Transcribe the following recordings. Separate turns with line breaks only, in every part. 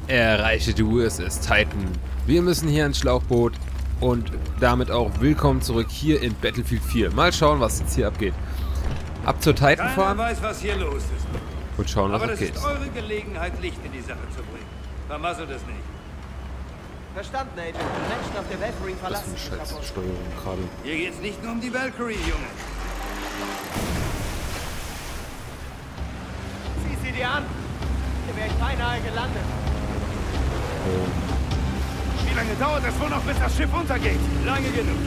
Erreiche die USS Titan. Wir müssen hier ins Schlauchboot und damit auch willkommen zurück hier in Battlefield 4. Mal schauen, was jetzt hier abgeht. Ab zur Titan fahren.
Keiner weiß, was hier los ist.
Und schauen, was
Aber das
abgeht.
ist eure Gelegenheit, Licht in die Sache zu bringen. Vermasselt es nicht.
Verstanden, Agent. Die Menschen auf der Valkyrie
Was
verlassen
für eine Scheißsteuerung gerade.
Hier geht's nicht nur um die Valkyrie, Junge.
Sieh sie dir an! Hier wäre ich beinahe gelandet.
Wie lange dauert es wohl noch, bis das Schiff untergeht? Lange genug.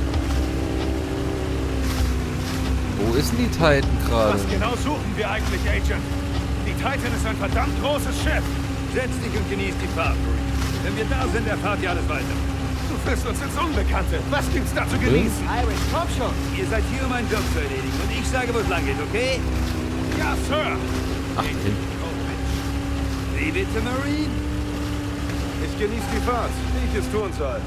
Wo ist denn die Titan gerade?
Was genau suchen wir eigentlich, Agent? Die Titan ist ein verdammt großes Schiff. Setz dich und genieß die Fahrt. Wenn wir da sind, erfahrt ihr alles weiter. Du führst uns ins Unbekannte. Was gibt's da zu genießen?
Irish, komm schon!
Ihr seid hier, um einen Job zu erledigen. Und ich sage, wo es lang geht, okay? Ja, Sir.
Ach, hin.
Oh, Mensch. Wie bitte, Marine? Ich genieße die Fahrt, wie ich es tun soll.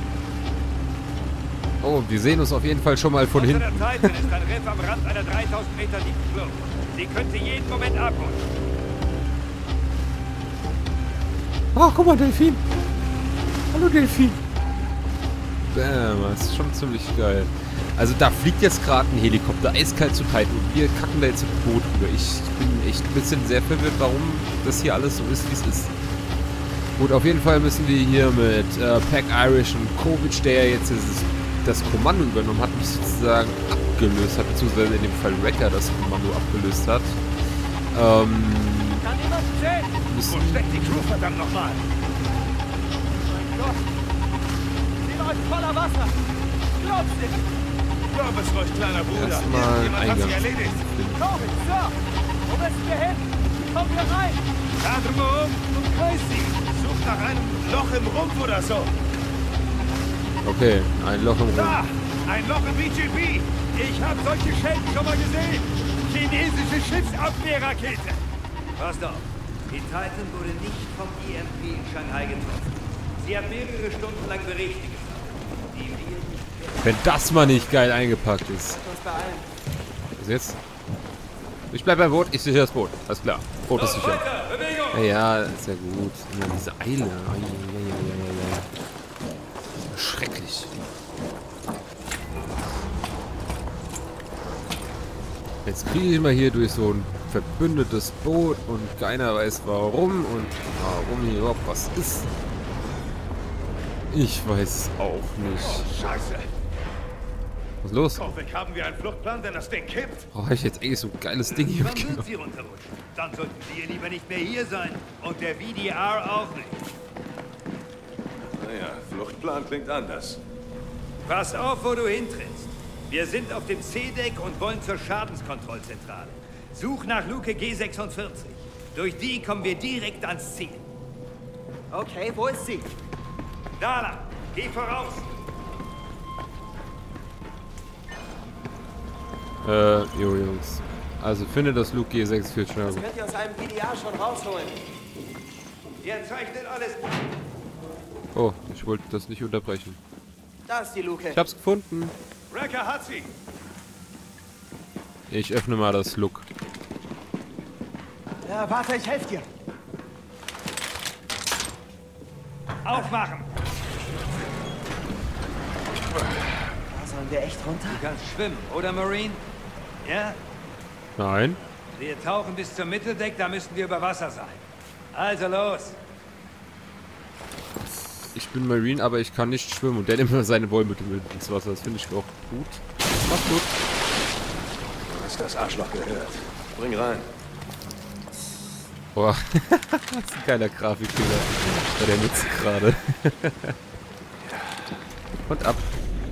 Oh, wir sehen uns auf jeden Fall schon mal von
Unter
hinten.
der Titan ist ein Riff am Rand einer 3000 Meter tiefen Kluft. Sie könnte jeden Moment abrutschen.
Oh, guck mal, Delfin. Hallo, Delfin. Bam, das ist schon ziemlich geil. Also da fliegt jetzt gerade ein Helikopter eiskalt zu Titan und wir kacken da jetzt im Boot rüber. Ich bin echt ein bisschen sehr verwirrt, warum das hier alles so ist, wie es ist. Gut, auf jeden Fall müssen wir hier mit Pack Irish und Kovic, der jetzt das Kommando übernommen hat, mich sozusagen abgelöst hat, beziehungsweise in dem Fall Wrecker das Kommando abgelöst hat.
Kann niemand sehen!
Wo steckt die Crew verdammt nochmal?
Mein Gott! Sie läuft voller Wasser! Glaub's nicht!
Glaub es ruhig, kleiner Bruder.
Erstmal
Jemand hat
Eingang.
sie erledigt.
Kovic, Sir! Wo müssen wir hin? Wie kommen wir rein?
Da drumherum und kreis sie. Such nach einem Loch im Rumpf oder so.
Okay, ein Loch im Rumpf.
Da! Ein Loch im BGB. Ich habe solche Schäden schon mal gesehen. Chinesische Schiffsabwehrrakete. Passt auf. Die Titan wurde nicht vom EMP in Shanghai getroffen. Sie hat mehrere Stunden lang Berichte gesagt, die wir nicht.
Wenn das mal nicht geil eingepackt ist.
Uns beeilen.
Was jetzt? Ich bleib beim Boot, ich sichere das Boot. Alles klar. Boot ist sicher.
Weiter, Bewegung!
Ja, ist ja gut. Ja, diese Eile. Schrecklich. Jetzt kriege ich mal hier durch so ein verbündetes Boot und keiner weiß warum und warum hier überhaupt was ist. Ich weiß es auch nicht.
Scheiße.
Was ist los?
Hoffentlich haben wir einen Fluchtplan, denn das Ding kippt.
Brauche ich jetzt eigentlich so ein geiles Ding hier
Wann
mitgenommen?
wird sie runterrutschen? Dann sollten wir lieber nicht mehr hier sein. Und der VDR auch nicht.
Naja, Fluchtplan klingt anders.
Pass auf, wo du hintrittst. Wir sind auf dem C-Deck und wollen zur Schadenskontrollzentrale. Such nach Luke G46. Durch die kommen wir direkt ans Ziel.
Okay, wo ist sie?
Da lang. Geh voraus.
Jo Jungs. Also finde das Luke G46 schnell.
Das könnt ihr aus einem PDA schon rausholen.
Ihr zeichnet alles.
Oh, ich wollte das nicht unterbrechen.
Da ist die Luke.
Ich hab's gefunden.
Wrecker hat sie.
Ich öffne mal das Look.
Ja, warte, ich helfe dir.
Aufmachen.
Da sollen wir echt runter?
Du kannst schwimmen, oder Marine? Ja?
Nein.
Wir tauchen bis zum Mitteldeck, da müssten wir über Wasser sein. Also los.
Ich bin Marine, aber ich kann nicht schwimmen. Und der nimmt immer seine Wollmittel mit ins Wasser. Das finde ich auch gut. Macht gut.
Du hast das Arschloch gehört. Bring rein.
Boah, das ist ein geiler Grafikfehler bei der Mütze gerade. Und ab.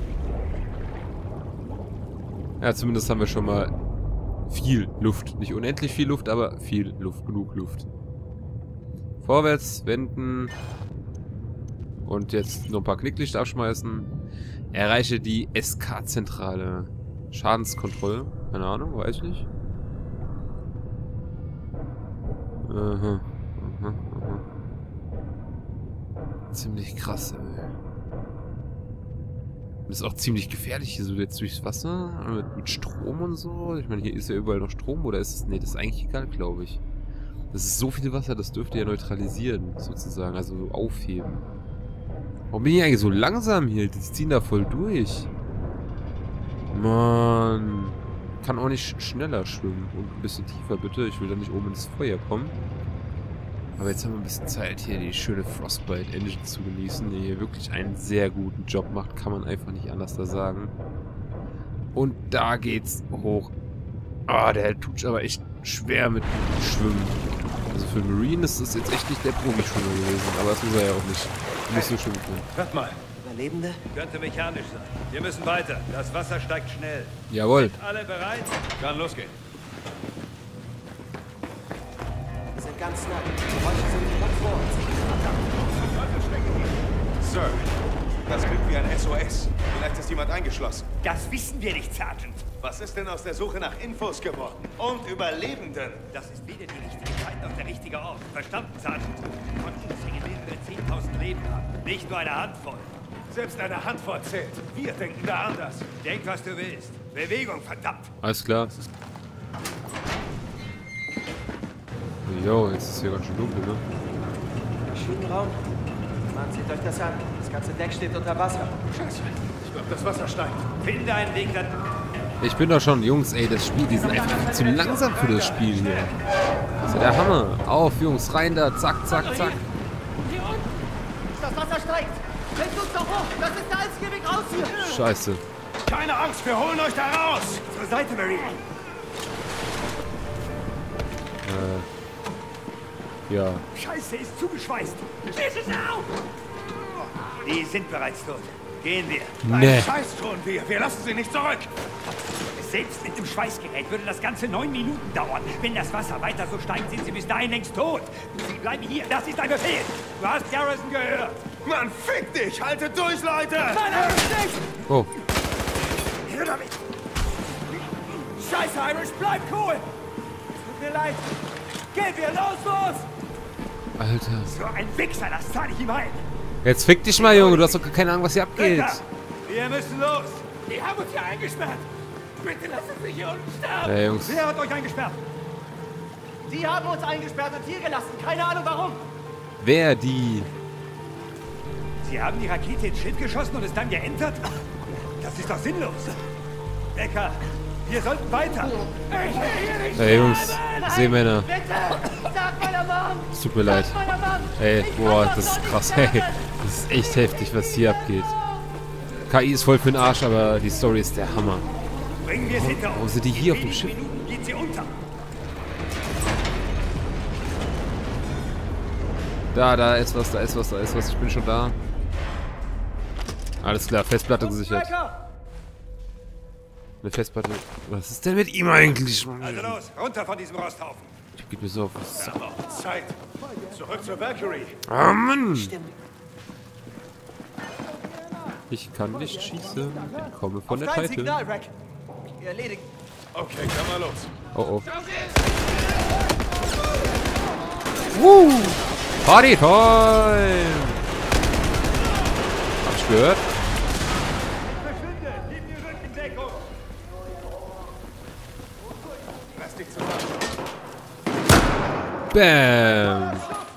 Ja, zumindest haben wir schon mal viel Luft. Nicht unendlich viel Luft, aber viel Luft. Genug Luft. Vorwärts, wenden. Und jetzt nur ein paar Knicklichter abschmeißen. Erreiche die SK-Zentrale. Schadenskontrolle. Keine Ahnung, weiß ich nicht. Aha. Ziemlich krass, ey. Das ist auch ziemlich gefährlich hier so jetzt durchs Wasser. Mit Strom und so. Ich meine, hier ist ja überall noch Strom. Oder ist es... Nee, das ist eigentlich egal, glaube ich. Das ist so viel Wasser, das dürfte ja neutralisieren, sozusagen. Also so aufheben. Warum bin ich eigentlich so langsam hier? Die ziehen da voll durch. Mann. Kann auch nicht schneller schwimmen. Und ein bisschen tiefer, bitte. Ich will da nicht oben ins Feuer kommen. Aber jetzt haben wir ein bisschen Zeit, hier die schöne Frostbite Engine zu genießen, die hier wirklich einen sehr guten Job macht. Kann man einfach nicht anders da sagen. Und da geht's hoch. Ah, der tut aber echt schwer mit Schwimmen. Also für Marine ist das jetzt echt nicht der Profi-Schwimmer gewesen. Aber das muss er ja auch nicht. Du musst so schwimmen können.
Hört mal.
Überlebende?
Könnte mechanisch sein. Wir müssen weiter. Das Wasser steigt schnell.
Jawohl.
Alle bereit? Kann losgehen.
Wir sind ganz nah. Die Räume sind direkt vor uns.
Sir, das klingt wie ein SOS. Vielleicht ist jemand eingeschlossen.
Das wissen wir nicht, Sergeant.
Was ist denn aus der Suche nach Infos geworden? Und Überlebenden?
Das ist weder die richtige Zeit noch der richtige Ort. Verstanden, Sergeant? Von uns hängen mehrere 10.000 Leben ab. Nicht nur eine Handvoll.
Selbst eine Handvoll zählt. Wir denken da anders.
Denk, was du willst. Bewegung, verdammt.
Alles klar. Jo, jetzt ist hier ganz schön dunkel, ne?
Maschinenraum? Mann, seht euch das an. Das ganze Deck steht unter Wasser.
Scheiße. Ich glaube, das Wasser steigt.
Finde einen Weg, dann...
Ich bin doch schon, Jungs, ey, das Spiel, die sind einfach viel zu langsam für das Spiel hier. Das ist ja der Hammer. Auf, Jungs, rein da, zack, zack, zack.
Hier unten! Das Wasser steigt! Helft uns doch hoch! Das ist der einzige Weg raus hier!
Scheiße.
Keine Angst, wir holen euch da raus.
Zur Seite, Marine.
Ja.
Scheiße, ist zugeschweißt. Schließ es auf! Die sind bereits tot. Gehen wir.
Nee.
Scheiß tun wir. Wir lassen sie nicht zurück.
Selbst mit dem Schweißgerät würde das Ganze 9 Minuten dauern. Wenn das Wasser weiter so steigt, sind sie bis dahin längst tot. Sie bleiben hier. Das ist ein Befehl. Du hast Garrison gehört.
Mann, fick dich. Haltet durch, Leute.
Nein, nicht!
Oh.
Hier damit! Scheiße, Irish, bleib cool! Tut mir leid. Gehen wir, los!
Alter.
So ein Wichser, das zahle ich ihm ein.
Jetzt fick dich mal, Junge. Du hast doch keine Ahnung, was hier abgeht.
Ritter, wir müssen los. Die haben uns hier eingesperrt. Bitte lasst uns nicht hier unten sterben.
Ey, Jungs.
Wer hat euch eingesperrt?
Die haben uns eingesperrt und hier gelassen. Keine Ahnung warum.
Wer die?
Sie haben die Rakete ins Schiff geschossen und es dann geentert? Das ist doch sinnlos. Decker, wir sollten weiter. Ich will hier nicht
Ey, Jungs.
Nein,
Seemänner.
bitte! Sag meiner Mom!
Es tut mir leid.
Sag meiner Mom!
Ey,
Ich
boah,
kann
das ist
doch
krass.
nicht
Hey,
retten.
das ist echt heftig, was hier abgeht. KI ist voll für den Arsch, aber die Story ist der Hammer.
Bringen wir es hinter uns.
Warum sind die hier
In
auf dem
wenigen
Schiff?
Minuten geht sie unter.
Da ist was, da ist was, da ist was. Ich bin schon da. Alles klar, Festplatte gesichert. Eine Festplatte. Was ist denn mit ihm eigentlich?
Also los, runter von diesem Rosthaufen.
Geht mir so auf.
Zeit. Zurück zur Valkyrie.
Ah, Mann!
Stimmt.
Ich kann nicht schießen. Komme von der
Dein
Titan.
Signal, Rack. Erledigt.
Okay, komm mal los.
Oh oh. Party time! Hab ich gehört?
Verschwinde, gib mir Rückendeckung.
Lass dich zusammen.
Bam!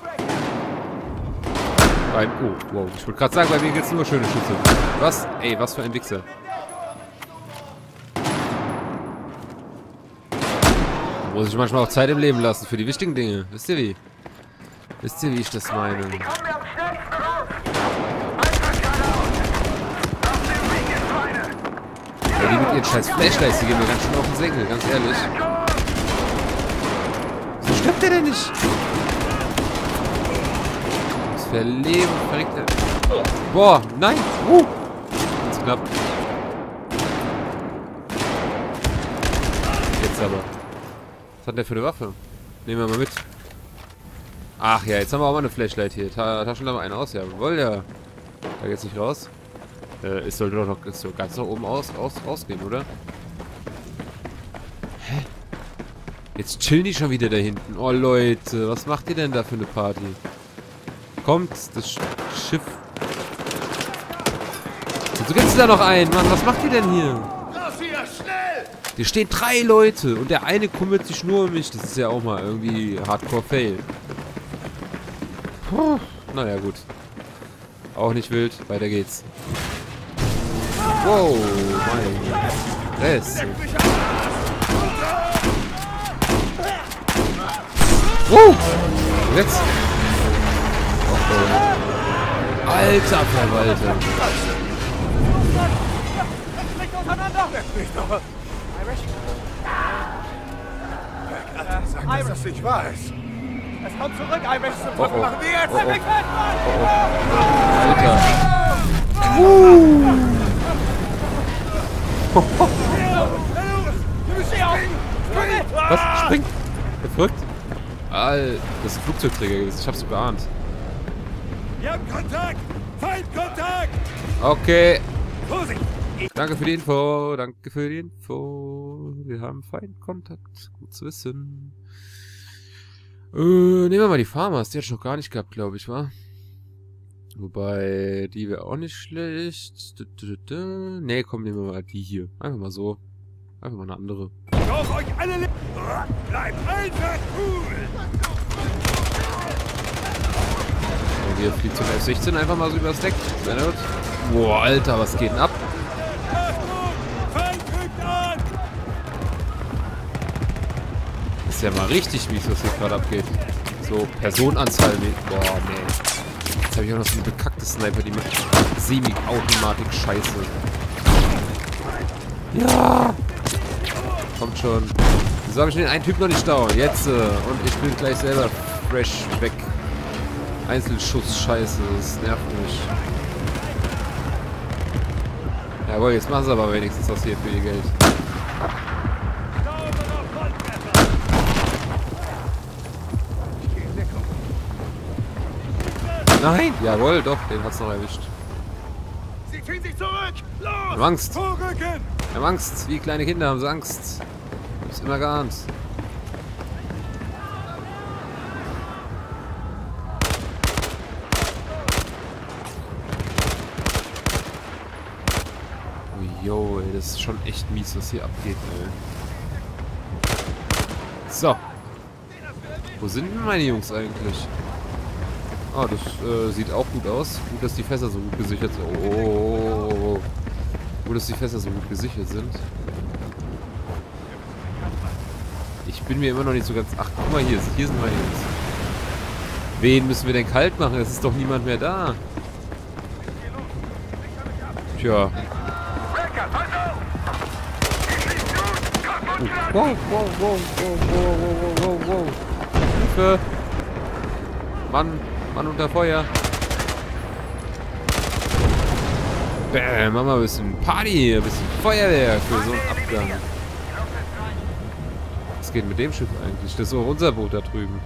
Rein. Oh, wow. Ich wollte gerade sagen, bei mir geht's nur schöne Schüsse. Was? Ey, was für ein Wichser. Muss ich manchmal auch Zeit im Leben lassen für die wichtigen Dinge. Wisst ihr wie? Wisst ihr, wie ich das meine?
Kommen wir am schnellsten raus! Einfach geradeaus! Auf dem Weg ins Feinde!
Ja, die mit ihren scheiß Flashlights, die gehen mir ganz schön auf den Senkel, ganz ehrlich. So stimmt der denn nicht? Das Verleben verreckt er. Boah, nein! Ganz knapp. Jetzt aber. Was hat der für eine Waffe? Nehmen wir mal mit. Ach ja, jetzt haben wir auch mal eine Flashlight hier. Taschenlampe eine aus, ja. Jawohl, ja. Da geht's nicht raus. Es sollte doch noch so ganz nach oben rausgehen, oder? Hä? Jetzt chillen die schon wieder da hinten. Oh, Leute, was macht ihr denn da für eine Party? Kommt, das Schiff. Wieso gibt's da noch einen, Mann? Was macht ihr denn hier?
Raus hier, schnell!
Hier stehen 3 Leute und der eine kümmert sich nur um mich. Das ist ja auch mal irgendwie Hardcore-Fail. Puh, naja, gut. Auch nicht wild. Weiter geht's. Wow, mein Rest. Jetzt. Oh. Alter Verwalter.
Sag, dass das nicht wahr ist.
Es kommt zurück, Irish.
Was
machen wir jetzt?
Alter. Was? Springt? Der verrückt? Alter, das ist ein Flugzeugträger gewesen. Ich hab's geahnt.
Wir haben Kontakt! Feindkontakt!
Okay.
Vorsicht!
Danke für die Info. Danke für die Info. Wir haben Feindkontakt. Gut zu wissen. Nehmen wir mal die Farmers. Die hat ich noch gar nicht gehabt, glaube ich, wa? Wobei, die wäre auch nicht schlecht. Ne, komm, nehmen wir mal die hier. Einfach mal so. Einfach mal eine andere.
Auf euch alle! Bleibt einfach cool!
Und hier fliegt zum F-16 einfach mal so übers Deck. Sehr gut. Boah, Alter, was geht denn ab?
Achtung! Feind rückt an!
Ist ja mal richtig mies, was hier gerade abgeht. So, Personenanzahl. Boah, nee. Jetzt habe ich auch noch so eine bekackte Sniper, die mit Semi-Automatik scheiße. Ja! Kommt schon. Wieso habe ich den einen Typ noch nicht down? Jetzt. Und ich bin gleich selber fresh weg. Einzelschuss, scheiße. Das nervt mich. Jawohl, jetzt machen sie aber wenigstens was hier für ihr Geld. Nein! Jawohl, doch, den hat's noch erwischt.
Sie ziehen sich zurück! Los!
Wir haben Angst.
Vorrücken!
Wir haben Angst. Wie kleine Kinder haben sie Angst. Ich hab's immer geahnt. Oh, yo, ey, das ist schon echt mies, was hier abgeht, ey. So. Wo sind denn meine Jungs eigentlich? Ah, das sieht auch gut aus. Gut, dass die Fässer so gut gesichert sind. Oh. Gut, dass die Fässer so gut gesichert sind. Ich bin mir immer noch nicht so ganz... Ach, guck mal, hier sind meine Jungs. Wen müssen wir denn kalt machen? Es ist doch niemand mehr da. Tja. Wow. Hilfe! Mann unter Feuer. Bäm, machen wir ein bisschen Party, ein bisschen Feuerwehr für so einen Abgang. Was geht mit dem Schiff eigentlich? Das ist auch unser Boot da drüben.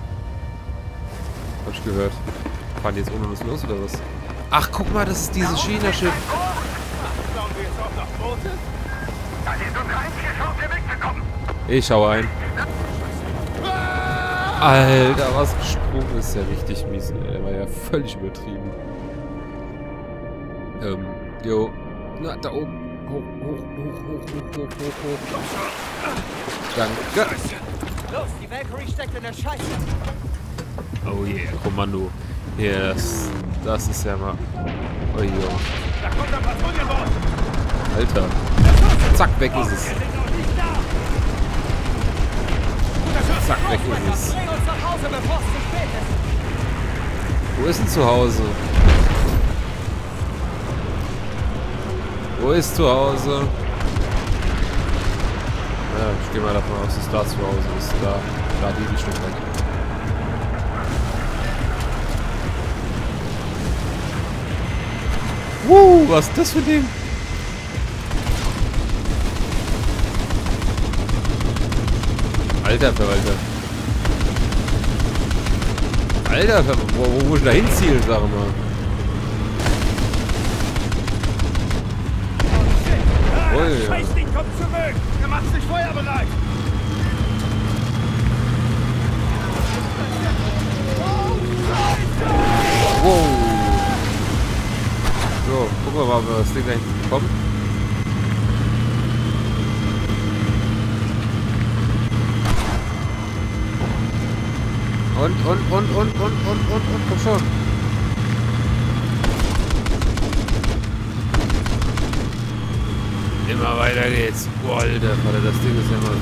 Hab ich gehört. Fahren die jetzt ohne was los oder was? Ach, guck mal, das ist dieses China-Schiff. Ich schau ein. Alter, was gesprungen ist ja richtig mies. Ey. Der war ja völlig übertrieben. Jo. Na, da oben. Hoch. Danke.
Los, die Valkyrie steckt in der Scheiße.
Oh yeah, Kommando. Ja, das ist ja mal... Oh jo.
Da kommt ein Patrouillenboot!
Alter. Zack, weg ist es. Zack, weg ist es.
Bring uns nach Hause, bevor es zu spät ist.
Wo ist denn zu Hause? Wo ist zu Hause? Ja, ich gehe mal davon aus, dass da zu Hause ist. Da die Richtung weg. Was ist das für ein Ding? Alter Verwalter. Alter Verwalter. Wo muss ich da hinzielen, sag mal. Oh, ja.
Scheißding kommt zurück! Er macht sich feuerbereit!
Wow. So, gucken wir mal, ob wir das Ding da hinten bekommen. Und, komm schon. Immer weiter geht's. Boah, Alter, Vater, das Ding ist ja mal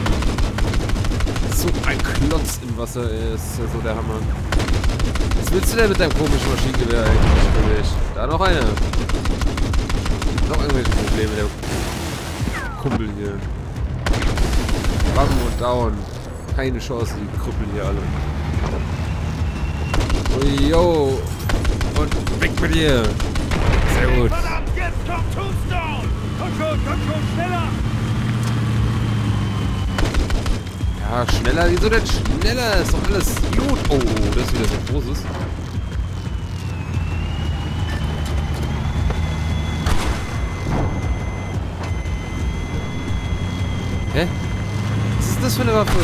so ein Klotz im Wasser, ey. Das ist ja so der Hammer. Was willst du denn mit deinem komischen Maschinengewehr eigentlich für mich? Da noch eine. Noch irgendwelche Probleme, der Kumpel hier. Bam und down. Keine Chance, die Krüppel hier alle. Ui, yo. Und weg mit dir. Sehr gut.
Verdammt, jetzt kommt Tombstone! Komm schon, schneller!
Ja, schneller. Wieso denn schneller? Ist doch alles gut. Oh, das ist wieder so großes. Hä? Was ist das für eine Waffe?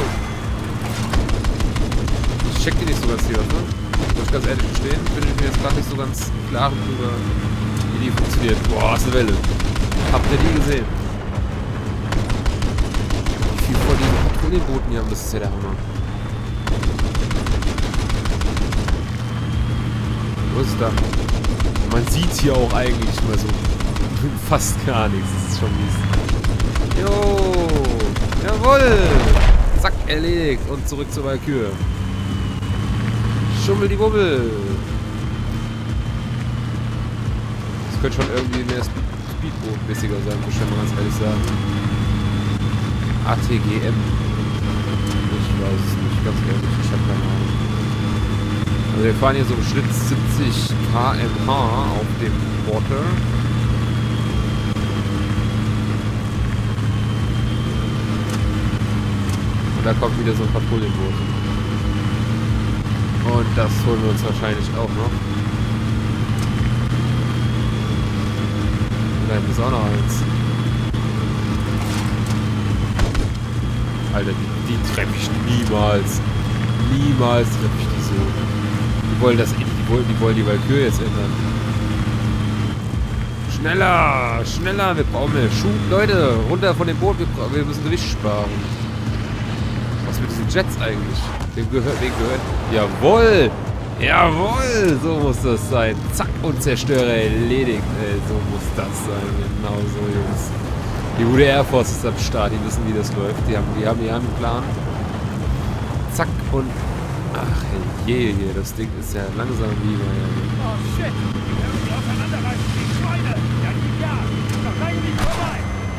Ich check die nicht so ganz, die Waffe. Muss ich ganz ehrlich gestehen. Bin ich mir jetzt gerade nicht so ganz klar darüber, wie die funktioniert. Boah, ist eine Welle. Habt ihr die gesehen? Wie viel von diesen Patrouillenbooten hier haben, das ist ja der Hammer. Wo ist es da? Man sieht hier auch eigentlich mal so fast gar nichts. Das ist schon mies. Jo! Jawohl! Zack, erledigt. Und zurück zur Walküre. Schummel die Wubbel! Das könnte schon irgendwie mehr Speedboot-mäßiger sein, muss ich mal ganz ehrlich sagen. ATGM. Ich weiß es nicht, ganz ehrlich. Ich habe keine Ahnung. Also wir fahren hier so im Schnitt 70 km/h auf dem Water. Und da kommt wieder so ein Patrouillenboot. Und das holen wir uns wahrscheinlich auch noch. Und da ist auch noch eins. Alter, die treffe ich niemals. Niemals treffe ich die so. Die wollen das, die wollen die Walküre jetzt ändern. Schneller! Schneller! Wir brauchen mehr Schub. Leute, runter von dem Boot. Wir müssen Gewicht sparen. Was mit diesen Jets eigentlich? Wem gehört? Jawohl! Jawohl! So muss das sein. Zack, und Zerstörer erledigt. Ey, so muss das sein. Genau so, Jungs. Die gute Air Force ist am Start. Die wissen, wie das läuft. Die haben einen Plan. Zack, und... Ach, je, das Ding ist ja langsam wie...
Oh, shit! Die können sich auseinanderreißen, die Schweine! Ja, ist noch lange nicht vorbei!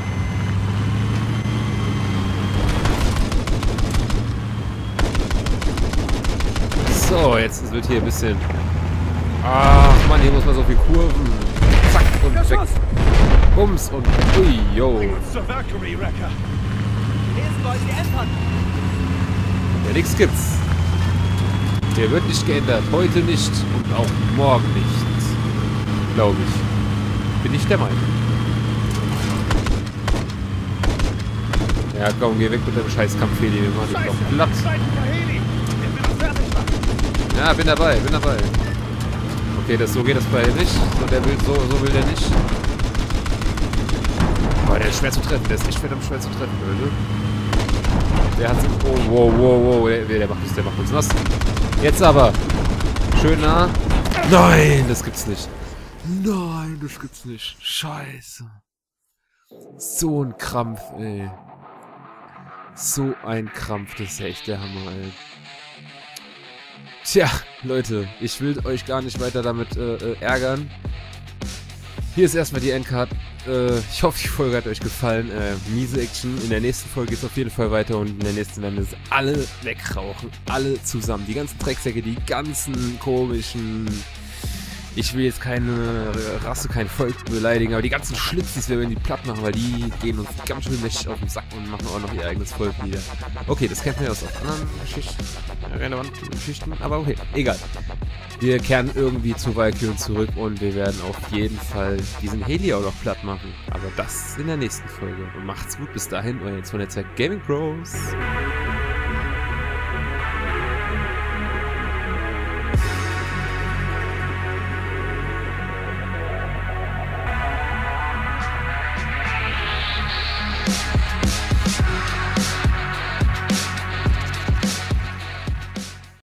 So, jetzt wird hier ein bisschen... Ach, Mann, hier muss man so viel Kurven. Zack, und weg. Bums und... Ui, yo.
Zur Valkyrie, Wrecker!
Lesen wollen die Empern.
Ja, nix gibt's. Der wird nicht geändert. Heute nicht und auch morgen nicht. Glaube ich. Bin ich der Meinung. Ja, komm, geh weg mit dem scheiß Kampfheli. Wir machen dich doch platt. Ja, bin dabei. Okay, so geht das bei ihm nicht. So will der nicht. Boah, der ist schwer zu treffen. Der ist echt verdammt schwer zu treffen, Leute. Der hat sich... Oh, wow. Der macht uns nass. Jetzt aber. Schön nah. Nein, das gibt's nicht. Nein, das gibt's nicht. Scheiße. So ein Krampf, ey. So ein Krampf. Das ist ja echt der Hammer, ey. Tja, Leute. Ich will euch gar nicht weiter damit ärgern. Hier ist erstmal die Endcard. Ich hoffe, die Folge hat euch gefallen. Miese Action. In der nächsten Folge geht es auf jeden Fall weiter und in der nächsten werden wir es alle wegrauchen. Alle zusammen. Die ganzen Drecksäcke, die ganzen komischen... Ich will jetzt keine Rasse, kein Volk beleidigen, aber die ganzen Schlitzis werden die platt machen, weil die gehen uns ganz schön mächtig auf den Sack und machen auch noch ihr eigenes Volk wieder. Okay, das kennt man ja aus anderen relevanten Geschichten, aber okay, egal. Wir kehren irgendwie zu Valkyrie zurück und wir werden auf jeden Fall diesen Heli auch noch platt machen. Aber das in der nächsten Folge. Und macht's gut, bis dahin, euer Netzwerk Gaming Pros.